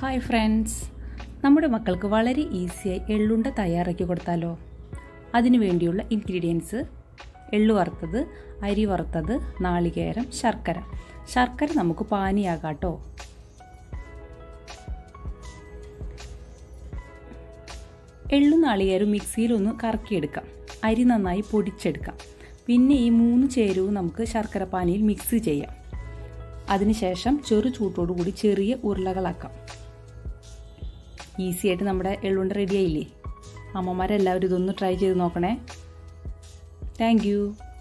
Hi friends, നമ്മുടെ മക്കൾക്ക് വളരെ ഈസിയായി എള്ളുണ്ട തയ്യാറാക്കി കൊടുത്താലോ. അതിനു വേണ്ടിയുള്ള ഇൻഗ്രീഡിയൻസ്: എള്ളു വറുത്തത്, അരി വറുത്തത്, നാളികേരം, ശർക്കര നമുക്ക് പാനിയാകാട്ടോ. എള്ളും നാളികേരവും മിക്സിയിലൊന്ന് കറക്കിയെടുക്കാം. അരി നന്നായി പൊടിച്ചെടുക്കാം. പിന്നെ ഈ 3 ചേരുവവും നമുക്ക് ശർക്കര പാനിയിൽ മിക്സ് ചെയ്യാം. അതിനുശേഷം ചെറു ചൂട്ടോടുകൂടി ചെറിയ ഉരുളകളാക്കാം. ഈസി ആയിട്ട് നമ്മുടെ എള്ളുണ്ട റെഡി ആയില്ലേ? അമ്മമാരെല്ലാവരും ഇതൊന്ന് ട്രൈ ചെയ്ത് നോക്കണേ. Thank U.